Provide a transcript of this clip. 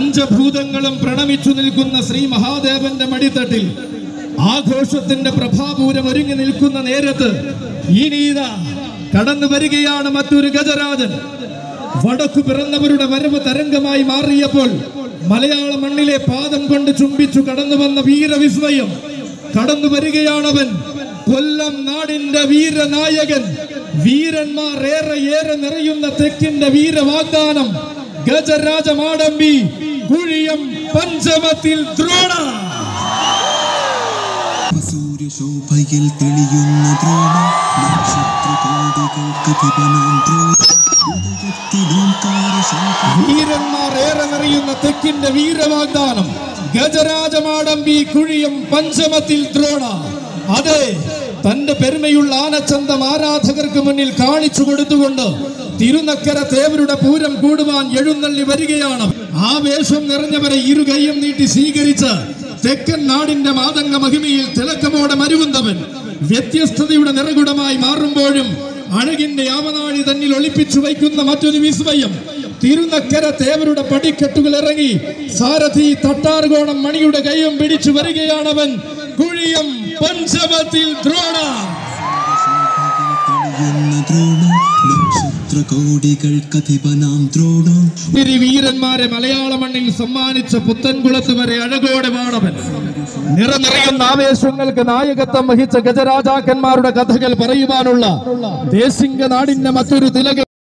പഞ്ചഭൂതങ്ങളും പ്രണമിച്ചു നിൽക്കുന്ന ശ്രീ മഹാദേവന്റെ മടിത്തട്ടിൽ ആഘോഷത്തിന്റെ പ്രഭാപൂരം ഒരുങ്ങി നിൽക്കുന്ന നേരത്ത് ഇനിതാ കടന്നു വരികയാണ് മറ്റൊരു ഗജരാജൻ. വടക്കു പിറന്നവരുടെ വരവ് തരംഗമായി മാറിയപ്പോൾ മലയാള മണ്ണിലെ പാദം കൊണ്ട് ചുംബിച്ചു കടന്നു വന്ന വീരവിസ്മയം. കടന്നു വരികയാണവൻ, കൊല്ലം നാടിന്റെ വീരനായകൻ. വീരന്മാർ ഏറെ നിറയുന്ന തെക്കിന്റെ വീരവാഗ്ദാനം ഗജരാജ മാടമ്പി കുഴിയം പഞ്ചമത്തിൽ ദ്രോണ. സൂര്യശോഭയിൽ തെളിയുന്ന ദ്രോണ, നക്ഷത്രകോടികൾക്കധിപനാം ദ്രോണ. വീരന്മാർ ഏറെ നിറയുന്ന തെക്കിന്റെ വീരവാഗ്ദാനം ഗജരാജ മാടമ്പി കുഴിയം പഞ്ചമത്തിൽ ദ്രോണ. അതെ, തന്റെ പെരുമയുള്ള ആനച്ചന്തം ആരാധകർക്ക് മുന്നിൽ കാണിച്ചു കൊടുത്തുകൊണ്ട് തിരുനക്കര തേവരുടെ പൂരം കൂടുവാൻ എഴുന്നള്ളി വരികയാണ്. ആവേശം നിറഞ്ഞവരെ ഇരുകൈയും നീട്ടി സ്വീകരിച്ച് തെക്കൻ നാടിന്റെ മാതംഗ മഹിമയിൽ തിളക്കമോടെ മരുവുന്നവൻ വ്യത്യസ്തതയുടെ നിറകുടമായി മാറുമ്പോഴും അഴകിന്റെ ആവനാഴി തന്നിൽ ഒളിപ്പിച്ചു വയ്ക്കുന്ന മറ്റൊരു വിസ്മയം. തിരുനക്കര തേവരുടെ പടിക്കെട്ടുകൾ ഇറങ്ങി സാരഥി തട്ടാർകോണം മണിയുടെ കൈയും പിടിച്ചു വരികയാണവൻ, കുഴിയം പഞ്ചമത്തിൽ ദ്രോണ. വീരന്മാരെ മലയാള മണ്ണിൽ സമ്മാനിച്ച പുത്തൻകുളത്ത് വരെ അഴകോടെ വാണവൻ. നിറനിറയുന്ന ആവേശങ്ങൾക്ക് നായകത്വം വഹിച്ച ഗജരാജാക്കന്മാരുടെ കഥകൾ പറയുവാനുള്ള ദേശിംഗ നാടിന്റെ മറ്റൊരു തിലക